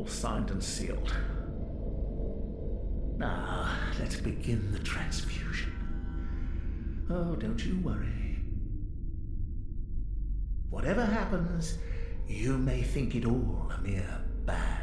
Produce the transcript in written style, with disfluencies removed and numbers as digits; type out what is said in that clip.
All signed and sealed. Now, let's begin the transfusion. Oh, don't you worry. Whatever happens, you may think it all a mere bad